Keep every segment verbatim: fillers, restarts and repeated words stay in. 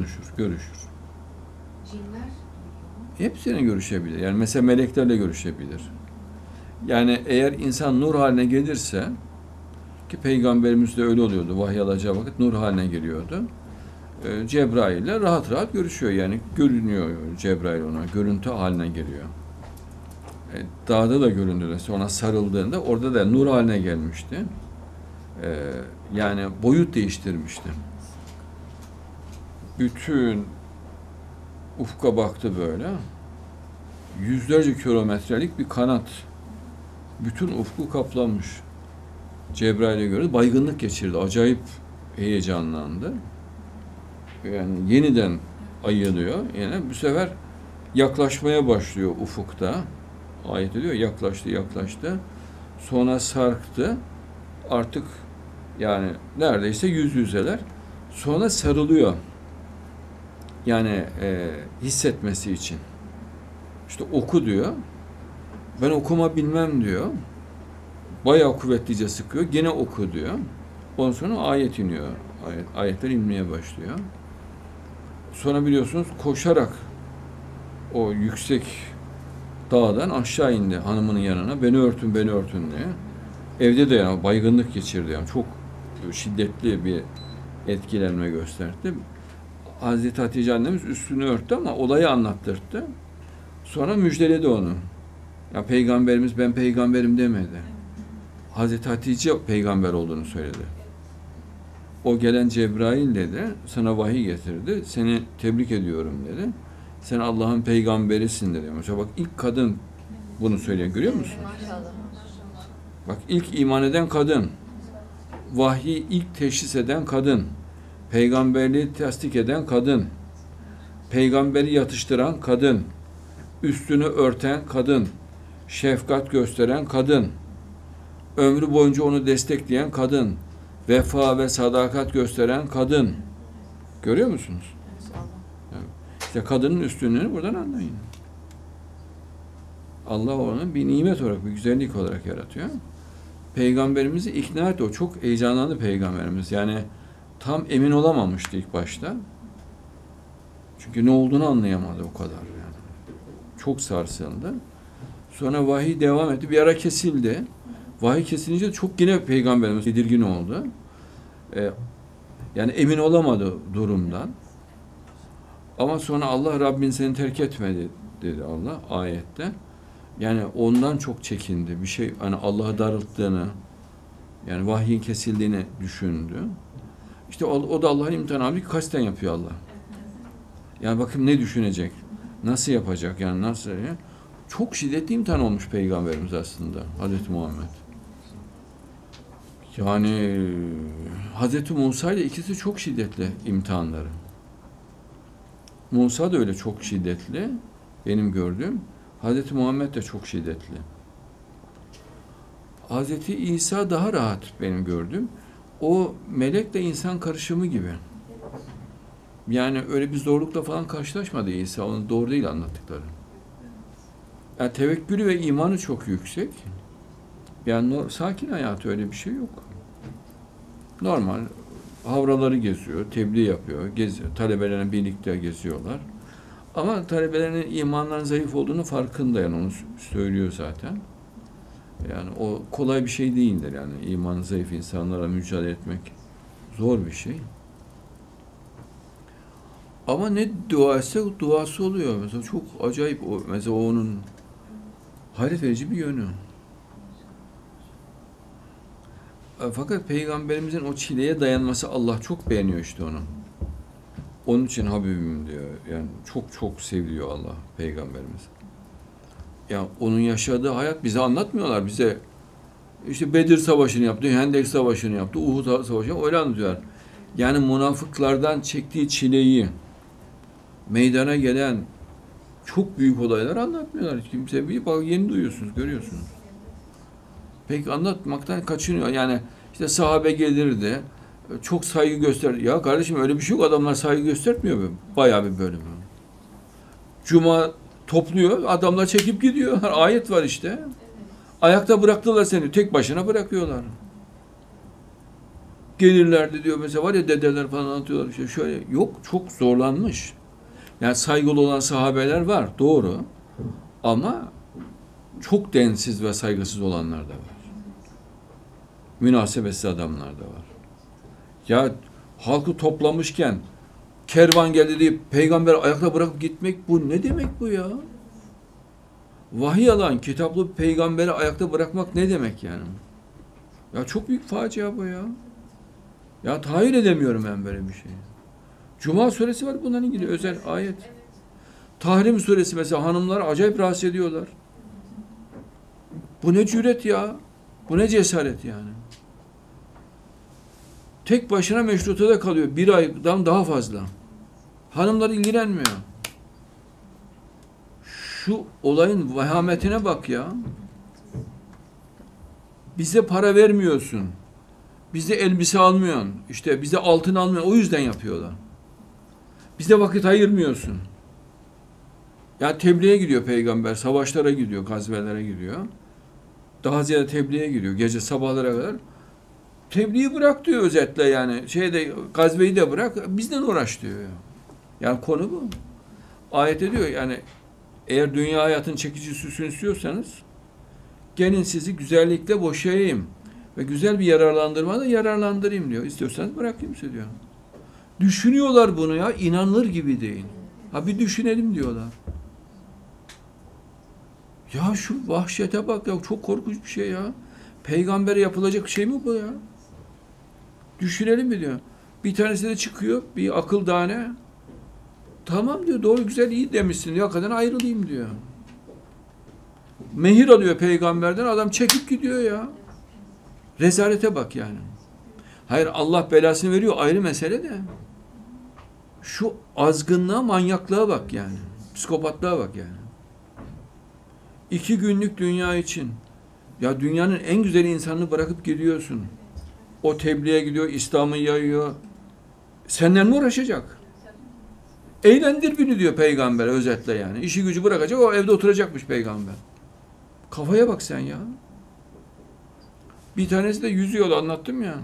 konuşur, görüşür. Cinler? Hepsine görüşebilir. Yani mesela meleklerle görüşebilir. Yani eğer insan nur haline gelirse, ki Peygamberimiz de öyle oluyordu, vahiy alacağı vakit nur haline geliyordu. Ee, Cebrail'le rahat rahat görüşüyor, yani görünüyor Cebrail ona, görüntü haline geliyor. Ee, dağda da göründüğünde, sonra sarıldığında orada da nur haline gelmişti. Ee, yani boyut değiştirmişti. Bütün ufka baktı böyle. Yüzlerce kilometrelik bir kanat. Bütün ufku kaplamış. Cebrail'e göre baygınlık geçirdi. Acayip heyecanlandı. Yani yeniden ayılıyor. Yani bu sefer yaklaşmaya başlıyor ufukta. Ayet ediyor, yaklaştı, yaklaştı. Sonra sarktı. Artık yani neredeyse yüz yüzeler. Sonra sarılıyor. Yani e, hissetmesi için. İşte oku diyor. Ben okuma bilmem diyor. Bayağı kuvvetlice sıkıyor. Gene oku diyor. Ondan sonra ayet iniyor. Ayet, ayetler inmeye başlıyor. Sonra biliyorsunuz koşarak o yüksek dağdan aşağı indi hanımının yanına. Beni örtün, beni örtün diye. Evde de yani baygınlık geçirdi. Yani çok şiddetli bir etkilenme gösterdi. Hazreti Hatice annemiz üstünü örttü ama olayı anlattırdı. Sonra müjdeledi onu. Ya Peygamberimiz ben peygamberim demedi. Hazreti Hatice peygamber olduğunu söyledi. O gelen Cebrail dedi, sana vahiy getirdi, seni tebrik ediyorum dedi. Sen Allah'ın peygamberisin dedi. Mesela bak ilk kadın bunu söylüyor, görüyor musun? Maşallah. Bak ilk iman eden kadın, vahyi ilk teşhis eden kadın, peygamberliği tasdik eden kadın, peygamberi yatıştıran kadın, üstünü örten kadın, şefkat gösteren kadın, ömrü boyunca onu destekleyen kadın, vefa ve sadakat gösteren kadın. Görüyor musunuz? Yani işte kadının üstünlüğünü buradan anlayın. Allah onu bir nimet olarak, bir güzellik olarak yaratıyor. Peygamberimizi ikna etti. O çok heyecanlandı Peygamberimiz. Yani tam emin olamamıştı ilk başta. Çünkü ne olduğunu anlayamadı o kadar. Yani. Çok sarsıldı. Sonra vahiy devam etti. Bir ara kesildi. Vahiy kesilince çok yine Peygamberimiz tedirgin oldu. Ee, yani emin olamadı durumdan. Ama sonra Allah Rabbin seni terk etmedi dedi Allah ayette. Yani ondan çok çekindi. Bir şey hani Allah'a darılttığını, yani vahyin kesildiğini düşündü. İşte o, o da Allah'ın imtihanı. Kasten yapıyor Allah. Yani bakın ne düşünecek? Nasıl yapacak? Yani nasıl? Yani? Çok şiddetli imtihan olmuş Peygamberimiz aslında. Hazreti Muhammed. Yani Hazreti Musa ile ikisi çok şiddetli imtihanları. Musa da öyle çok şiddetli. Benim gördüğüm. Hazreti Muhammed de çok şiddetli. Hazreti İsa daha rahat benim gördüğüm. O melekle insan karışımı gibi. Yani öyle bir zorlukla falan karşılaşmadı İsa. Onun doğru değil anlattıkları. Yani tevekkülü ve imanı çok yüksek. Yani sakin hayatı, öyle bir şey yok. Normal havraları geziyor, tebliğ yapıyor, geziyor. Talebelerine birlikte geziyorlar. Ama talebelerin imanların zayıf olduğunu farkında, yani onu söylüyor zaten. Yani o kolay bir şey değildir yani imanı zayıf insanlara mücadele etmek zor bir şey. Ama ne dua etse duası oluyor. Mesela çok acayip o, mesela onun hayret verici bir yönü. Fakat Peygamberimizin o çileye dayanması Allah çok beğeniyor işte onu. Onun için Habibim diyor. Yani çok çok seviyor Allah Peygamberimiz. Yani onun yaşadığı hayat bize anlatmıyorlar. Bize işte Bedir Savaşı'nı yaptı, Hendek Savaşı'nı yaptı, Uhud Savaşı'nı öyle anlatıyorlar. Yani münafıklardan çektiği çileyi, meydana gelen çok büyük olaylar anlatmıyorlar. Hiç kimse bir bak yeni duyuyorsunuz, görüyorsunuz. Peki anlatmaktan kaçınıyor. Yani işte sahabe gelirdi, çok saygı gösterdi. Ya kardeşim öyle bir şey yok. Adamlar saygı göstermiyor mu? Bayağı bir bölümü. Cuma topluyor, adamlar çekip gidiyor. Ayet var işte. Ayakta bıraktılar seni. Tek başına bırakıyorlar. Gelirlerdi diyor mesela, var ya dedeler falan anlatıyorlar işte şöyle. Yok, çok zorlanmış. Yani saygılı olan sahabeler var, doğru. Ama çok densiz ve saygısız olanlar da var. Münasebetsiz adamlar da var. Ya halkı toplamışken kervan geldi deyip peygamberi ayakta bırakıp gitmek, bu ne demek bu ya? Vahiy alan, kitaplı peygamberi ayakta bırakmak ne demek yani? Ya çok büyük facia bu ya. Ya tahayyül edemiyorum ben böyle bir şeyi. Cuma suresi var bundan ilgili özel ayet. Tahrim suresi mesela, hanımlar acayip rahatsız ediyorlar. Bu ne cüret ya? Bu ne cesaret yani? Tek başına meşrutada kalıyor. Bir aydan daha fazla. Hanımlar ilgilenmiyor. Şu olayın vehametine bak ya. Bize para vermiyorsun. Bize elbise almıyorsun. İşte bize altın almıyorsun. O yüzden yapıyorlar. Bize vakit ayırmıyorsun. Ya tebliğe gidiyor peygamber. Savaşlara gidiyor. Gazvelere gidiyor. Daha ziyade tebliğe gidiyor. Gece sabahlara kadar. Tebliği bırak diyor özetle yani. Şeyde, gazveyi de bırak. Bizden uğraş diyor. Yani konu bu. Ayette diyor yani, eğer dünya hayatın çekici süsünü istiyorsanız gelin sizi güzellikle boşayayım ve güzel bir yararlandırma da yararlandırayım diyor. İstiyorsanız bırakayım size diyor. Düşünüyorlar bunu ya. İnanılır gibi değil. Ha bir düşünelim diyorlar. Ya şu vahşete bak ya. Çok korkunç bir şey ya. Peygambere yapılacak şey mi bu ya? Düşünelim mi diyor. Bir tanesi de çıkıyor. Bir akıl tane. Tamam diyor. Doğru, güzel, iyi demişsin diyor. Hakikaten ayrılayım diyor. Mehir alıyor peygamberden. Adam çekip gidiyor ya. Rezalete bak yani. Hayır, Allah belasını veriyor, ayrı mesele de. Şu azgınlığa, manyaklığa bak yani. Psikopatlığa bak yani. İki günlük dünya için. Ya dünyanın en güzel insanını bırakıp gidiyorsun. O tebliğe gidiyor, İslam'ı yayıyor. Senden mi uğraşacak? Eğlendir beni diyor peygamber özetle yani. İşi gücü bırakacak, o evde oturacakmış peygamber. Kafaya bak sen ya. Bir tanesi de yüzüyor, anlattım ya.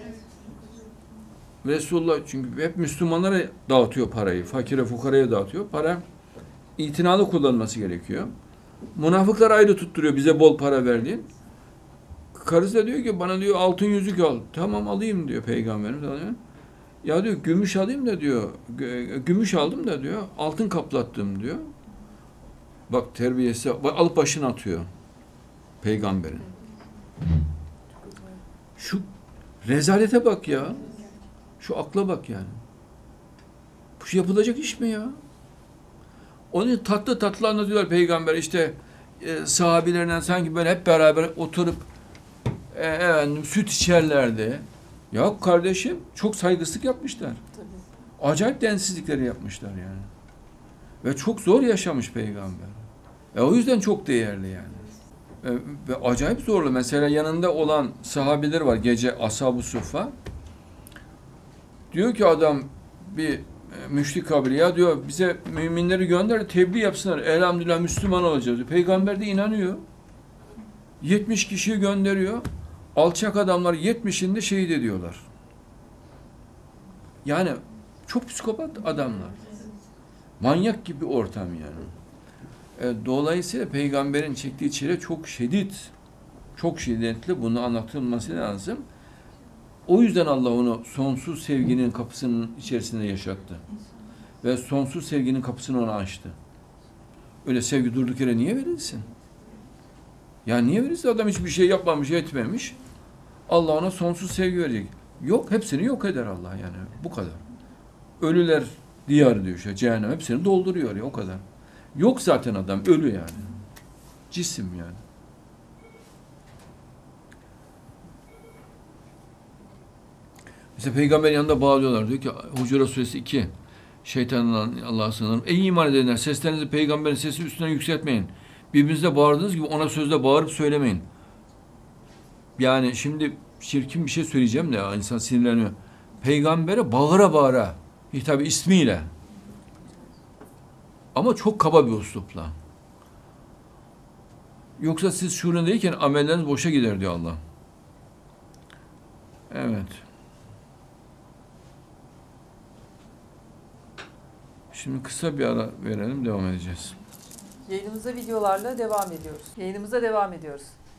Resulullah çünkü hep Müslümanlara dağıtıyor parayı. Fakire fukaraya dağıtıyor. Para itinalı kullanılması gerekiyor. Münafıklar ayrı tutturuyor, bize bol para verdin. Karısı da diyor ki bana diyor altın yüzük al. Tamam alayım diyor peygamberimiz. Ya diyor gümüş alayım da diyor. Gümüş aldım da diyor. Altın kaplattım diyor. Bak terbiyesi. Bak, alıp başına atıyor. Peygamberin. Şu rezalete bak ya. Şu akla bak yani. Bu şey yapılacak iş mi ya? Onu tatlı tatlı anlatıyorlar peygamber. İşte e, sahabilerinden sanki böyle hep beraber oturup e, efendim, süt içerlerdi. Ya kardeşim çok saygısızlık yapmışlar. Tabii. Acayip densizlikleri yapmışlar yani. Ve çok zor yaşamış peygamber. E, o yüzden çok değerli yani. E, ve acayip zorlu. Mesela yanında olan sahabiler var gece Ashab-ı Suffa. Diyor ki adam bir e, müşrik kabili, ya diyor bize müminleri gönder tebliğ yapsınlar. Elhamdülillah Müslüman olacağız diyor. Peygamber de inanıyor. yetmiş kişiyi gönderiyor. Alçak adamlar yetmişinde şehit ediyorlar. Yani çok psikopat adamlar. Manyak gibi ortam yani. E, dolayısıyla peygamberin çektiği çile çok şiddet. Çok şiddetli. Bunu anlatılması lazım. O yüzden Allah onu sonsuz sevginin kapısının içerisinde yaşattı. Ve sonsuz sevginin kapısını ona açtı. Öyle sevgi durduk yere niye verilsin? Ya niye verilsin? Adam hiçbir şey yapmamış, etmemiş. Allah ona sonsuz sevgi verecek. Yok, hepsini yok eder Allah yani. Bu kadar. Ölüler diyarı diyor işte, cehennem hepsini dolduruyor ya, o kadar. Yok zaten adam, ölü yani. Cisim yani. Mesela peygamber yanında bağlıyorlar. Diyor ki Hucurat Suresi iki. Şeytandan Allah'a sığınırım. Ey iman edenler, seslerinizi peygamberin sesi üstüne yükseltmeyin. Birbirinizle bağırdığınız gibi ona sözle bağırıp söylemeyin. Yani şimdi çirkin bir şey söyleyeceğim de insan sinirleniyor. Peygambere bağıra bağıra hitabı ismiyle. Ama çok kaba bir üslupla. Yoksa siz şuurundayken amelleriniz boşa gider diyor Allah. Evet. Şimdi kısa bir ara verelim, devam edeceğiz. Yayınımıza videolarla devam ediyoruz. Yayınımıza devam ediyoruz.